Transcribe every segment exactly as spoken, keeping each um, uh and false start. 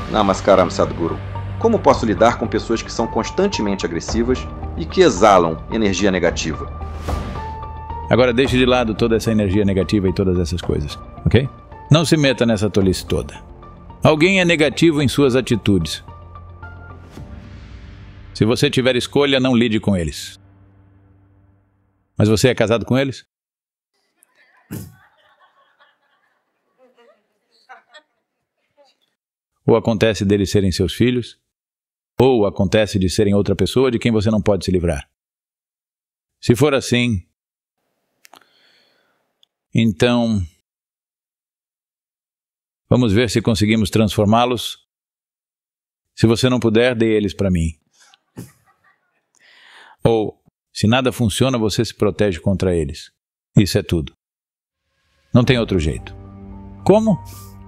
Namaskaram, Sadhguru. Como posso lidar com pessoas que são constantemente agressivas e que exalam energia negativa? Agora deixe de lado toda essa energia negativa e todas essas coisas, ok? Não se meta nessa tolice toda. Alguém é negativo em suas atitudes. Se você tiver escolha, não lide com eles. Mas você é casado com eles? Ou acontece deles serem seus filhos, ou acontece de serem outra pessoa de quem você não pode se livrar. Se for assim, então, vamos ver se conseguimos transformá-los. Se você não puder, dê eles para mim. Ou, se nada funciona, você se protege contra eles. Isso é tudo. Não tem outro jeito. Como?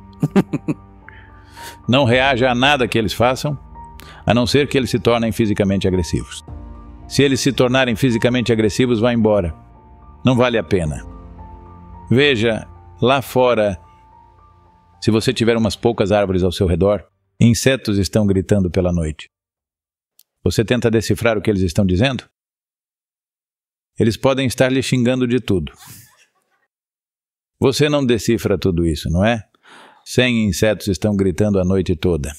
Não reaja a nada que eles façam, a não ser que eles se tornem fisicamente agressivos. Se eles se tornarem fisicamente agressivos, vá embora. Não vale a pena. Veja, lá fora, se você tiver umas poucas árvores ao seu redor, insetos estão gritando pela noite. Você tenta decifrar o que eles estão dizendo? Eles podem estar lhe xingando de tudo. Você não decifra tudo isso, não é? Cem insetos estão gritando a noite toda.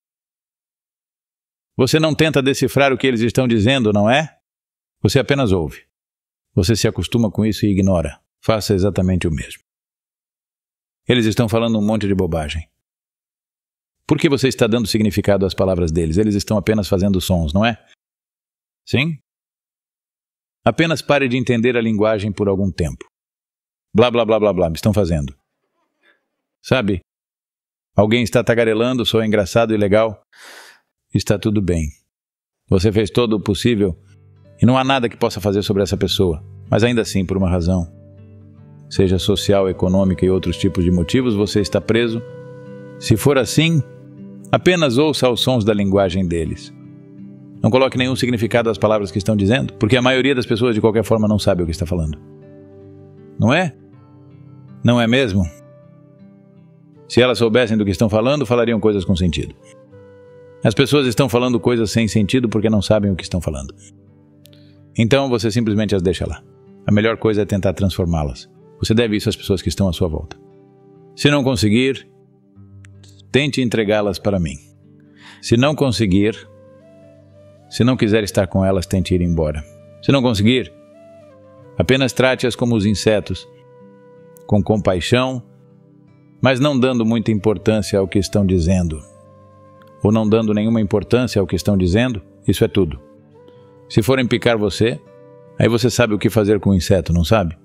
Você não tenta decifrar o que eles estão dizendo, não é? Você apenas ouve. Você se acostuma com isso e ignora. Faça exatamente o mesmo. Eles estão falando um monte de bobagem. Por que você está dando significado às palavras deles? Eles estão apenas fazendo sons, não é? Sim? Apenas pare de entender a linguagem por algum tempo. Blá, blá, blá, blá, blá, me estão fazendo. Sabe? Alguém está tagarelando, soa engraçado e legal. Está tudo bem. Você fez todo o possível e não há nada que possa fazer sobre essa pessoa. Mas ainda assim, por uma razão, seja social, econômica e outros tipos de motivos, você está preso. Se for assim, apenas ouça os sons da linguagem deles. Não coloque nenhum significado às palavras que estão dizendo, porque a maioria das pessoas de qualquer forma não sabe o que está falando. Não é? Não é mesmo? Se elas soubessem do que estão falando, falariam coisas com sentido. As pessoas estão falando coisas sem sentido porque não sabem o que estão falando. Então você simplesmente as deixa lá. A melhor coisa é tentar transformá-las. Você deve isso às pessoas que estão à sua volta. Se não conseguir, tente entregá-las para mim. Se não conseguir, se não quiser estar com elas, tente ir embora. Se não conseguir, apenas trate-as como os insetos, com compaixão, mas não dando muita importância ao que estão dizendo. Ou não dando nenhuma importância ao que estão dizendo, isso é tudo. Se forem picar você, aí você sabe o que fazer com o inseto, não sabe?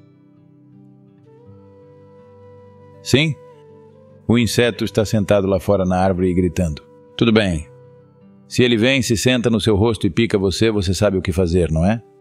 Sim? O inseto está sentado lá fora na árvore e gritando. Tudo bem. Se ele vem, se senta no seu rosto e pica você, você sabe o que fazer, não é?